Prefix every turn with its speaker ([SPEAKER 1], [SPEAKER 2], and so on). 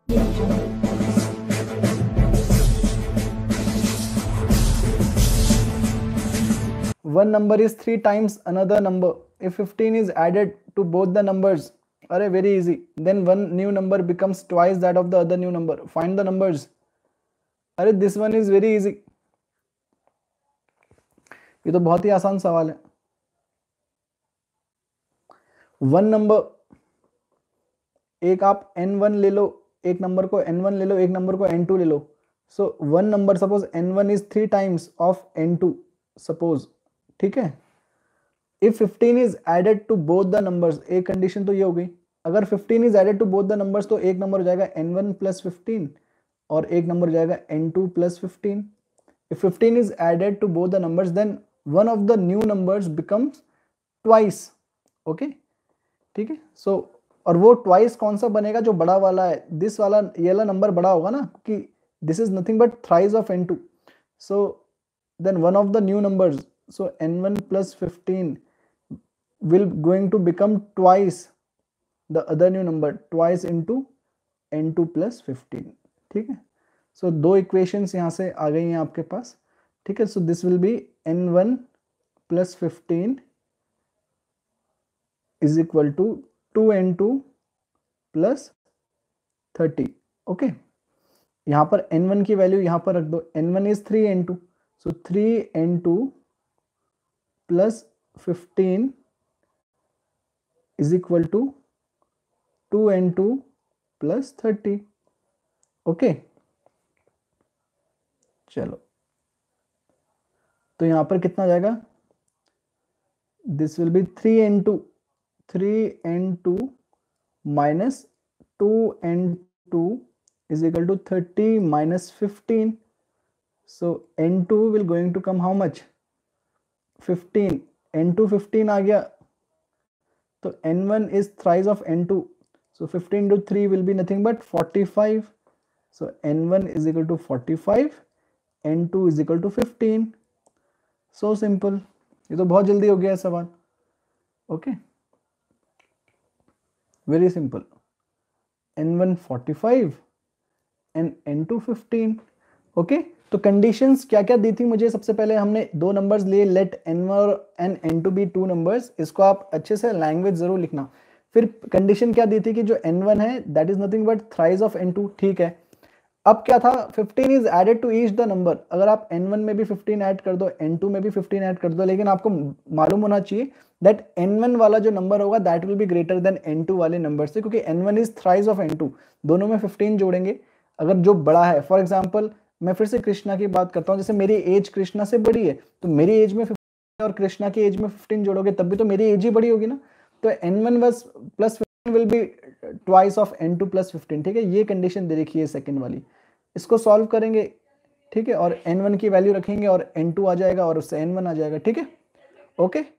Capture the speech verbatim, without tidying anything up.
[SPEAKER 1] One number is three times another number. If fifteen is added to both the numbers, अरे very easy. Then one new number becomes twice that of the other new number. Find the numbers. अरे this one is very easy. ये तो बहुत ही आसान सवाल है. One number, एक आप एन वन ले लो, एक नंबर को एन वन ले लो, एक नंबर को एन टू ले लो. So one number suppose n one is three times of n two suppose, ठीक है. If fifteen is added to both the numbers, एक कंडीशन तो ये हो गई. अगर fifteen is added to both the numbers तो एक नंबर हो जाएगा एन वन प्लस फिफ्टीन और एक नंबर हो जाएगा n two plus fifteen. If fifteen is added to both the numbers then one of the new numbers becomes twice. Okay, ठीक है. सो so, और वो ट्वाइस कौन सा बनेगा, जो बड़ा वाला है, दिस वाला, ये वाला नंबर बड़ा होगा ना, कि this is nothing but thrice of n two. So then one of the new numbers, so n one plus fifteen will going to become twice the other new number, twice into n two plus fifteen. ठीक है. so दो equations यहाँ से आ गई हैं आपके पास, ठीक है. so this will be n one plus fifteen is equal to two n two plus thirty. Okay, यहाँ पर n one की वैल्यू यहाँ पर रख दो. n one is three n two, so three n two plus fifteen is equal to two n two plus thirty. Okay, चलो तो यहां पर कितना आ जाएगा, this will be three n two, three n two minus two n two is equal to thirty minus fifteen. so n two will going to come how much, fifteen. n two fifteen आ गया, तो n one is thrice of n two, so fifteen to three will be nothing but forty-five. so n one is equal to forty-five, n two is equal to fifteen. so simple. ये तो बहुत जल्दी हो गया है सवाल. Okay, very simple. n one forty-five and n two fifteen. Okay, तो conditions क्या क्या दी थी मुझे. सबसे पहले हमने दो नंबर्स लिए, let n one and n two be two numbers. इसको आप अच्छे से लैंग्वेज जरूर लिखना. फिर कंडीशन क्या दी थी कि जो एन वन है that is nothing but thrice of n two. ठीक है. अब क्या था, fifteen is added to each the number. अगर आप एन वन में भी फिफ्टीन ऐड कर दो, एन टू में भी फिफ्टीन ऐड कर दो, लेकिन आपको मालूम होना चाहिए दैट एन वन वाला जो नंबर होगा that will be greater than n two वाले नंबर से, क्योंकि n one is thrice of n two. दोनों में फिफ्टीन जोड़ेंगे. अगर जो बड़ा है, फॉर एग्जाम्पल मैं फिर से कृष्णा की बात करता हूँ, जैसे मेरी एज कृष्णा से बड़ी है, तो मेरी एज में फिफ्टीन और कृष्णा की एज में फिफ्टीन जोड़ोगे तब भी तो मेरी एज ही बड़ी होगी ना. तो एन वन बस plus fifteen will be twice of n two plus fifteen. ठीक है, ये कंडीशन दे रखी है सेकंड वाली. इसको सॉल्व करेंगे, ठीक है, और एन वन की वैल्यू रखेंगे और एन टू आ जाएगा और उससे एन वन आ जाएगा. ठीक है, ओके.